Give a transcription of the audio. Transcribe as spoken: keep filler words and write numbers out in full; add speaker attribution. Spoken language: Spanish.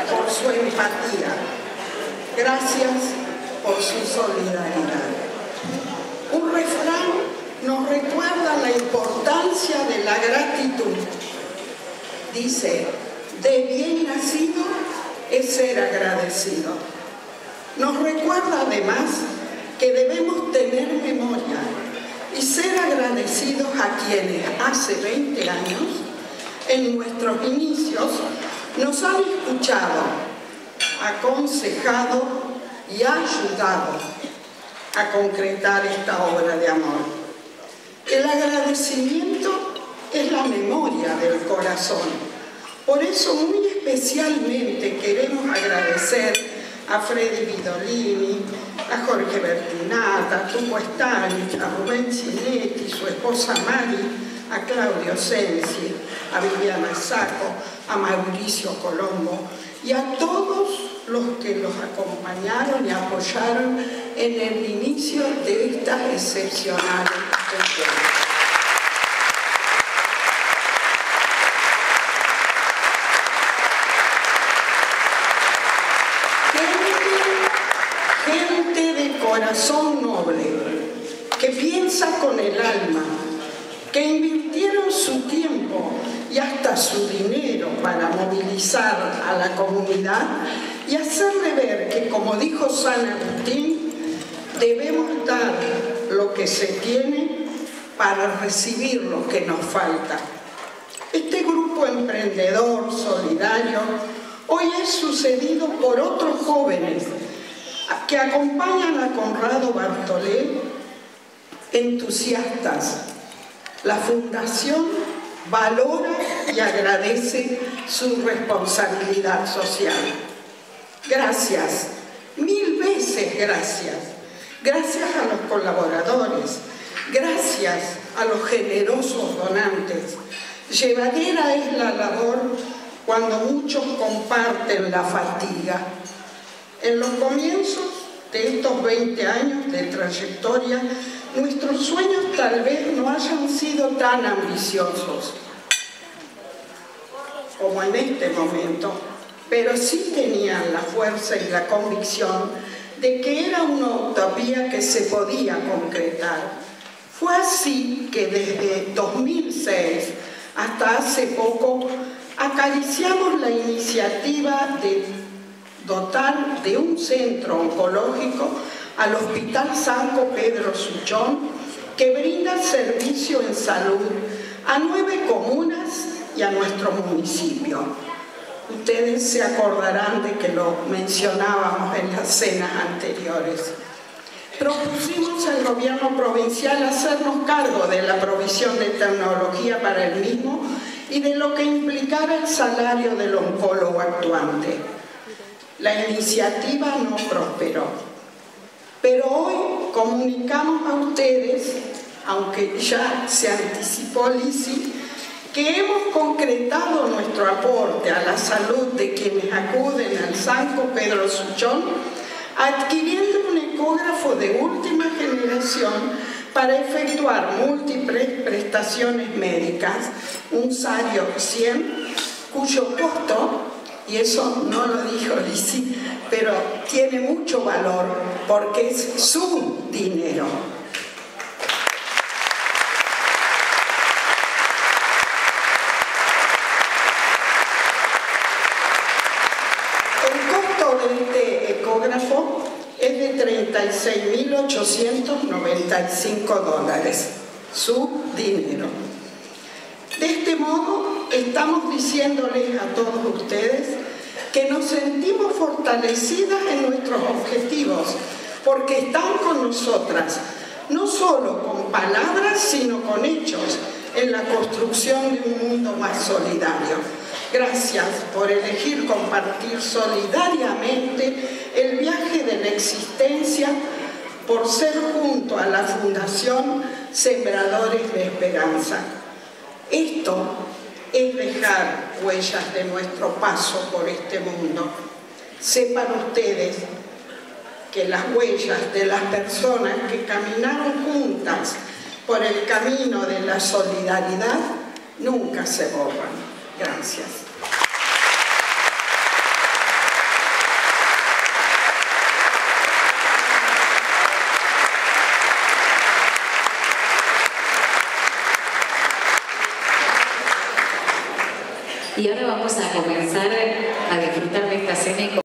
Speaker 1: por su empatía. Gracias por su solidaridad. Un refrán nos recuerda la importancia de la gratitud. Dice, de bien nacido es ser agradecido. Nos recuerda además que debemos tener memoria y ser agradecidos a quienes hace veinte años, en nuestros inicios, nos han escuchado, aconsejado y ayudado a concretar esta obra de amor. El agradecimiento es la memoria del corazón. Por eso muy especialmente queremos agradecer a Freddy Vidolini, a Jorge Bertinata, a Tuco Stanich, a Rubén Cinetti, su esposa Mari, a Claudio Sensi, a Viviana Sacco, a Mauricio Colombo y a todos los que los acompañaron y apoyaron en el inicio de estas excepcionales funciones. Corazón noble, que piensa con el alma, que invirtieron su tiempo y hasta su dinero para movilizar a la comunidad y hacerle ver que, como dijo San Agustín, debemos dar lo que se tiene para recibir lo que nos falta. Este grupo emprendedor, solidario, hoy es sucedido por otros jóvenes que acompañan a Conrado Bartolé, entusiastas. La Fundación valora y agradece su responsabilidad social. Gracias, mil veces gracias. Gracias a los colaboradores, gracias a los generosos donantes. Llevadera es la labor cuando muchos comparten la fatiga. En los comienzos de estos veinte años de trayectoria, nuestros sueños tal vez no hayan sido tan ambiciosos como en este momento, pero sí tenían la fuerza y la convicción de que era una utopía que se podía concretar. Fue así que desde dos mil seis hasta hace poco acariciamos la iniciativa de dotar de un centro oncológico al Hospital Sanco Pedro Suchón, que brinda servicio en salud a nueve comunas y a nuestro municipio. Ustedes se acordarán de que lo mencionábamos en las cenas anteriores. Propusimos al gobierno provincial hacernos cargo de la provisión de tecnología para el mismo y de lo que implicara el salario del oncólogo actuante. La iniciativa no prosperó, pero hoy comunicamos a ustedes, aunque ya se anticipó Lisi, que hemos concretado nuestro aporte a la salud de quienes acuden al Sanco Pedro Suchón, adquiriendo un ecógrafo de última generación para efectuar múltiples prestaciones médicas, un Sario cien, cuyo costo, y eso no lo dijo Lisi, pero tiene mucho valor porque es su dinero. El costo de este ecógrafo es de treinta y seis mil ochocientos noventa y cinco dólares, su dinero. De este modo, estamos diciéndoles a todos ustedes que nos sentimos fortalecidas en nuestros objetivos, porque están con nosotras, no solo con palabras, sino con hechos, en la construcción de un mundo más solidario. Gracias por elegir compartir solidariamente el viaje de la existencia, por ser junto a la Fundación Sembradores de Esperanza. Esto es dejar huellas de nuestro paso por este mundo. Sepan ustedes que las huellas de las personas que caminaron juntas por el camino de la solidaridad nunca se borran. Gracias.
Speaker 2: Y ahora vamos a comenzar a disfrutar de esta cena.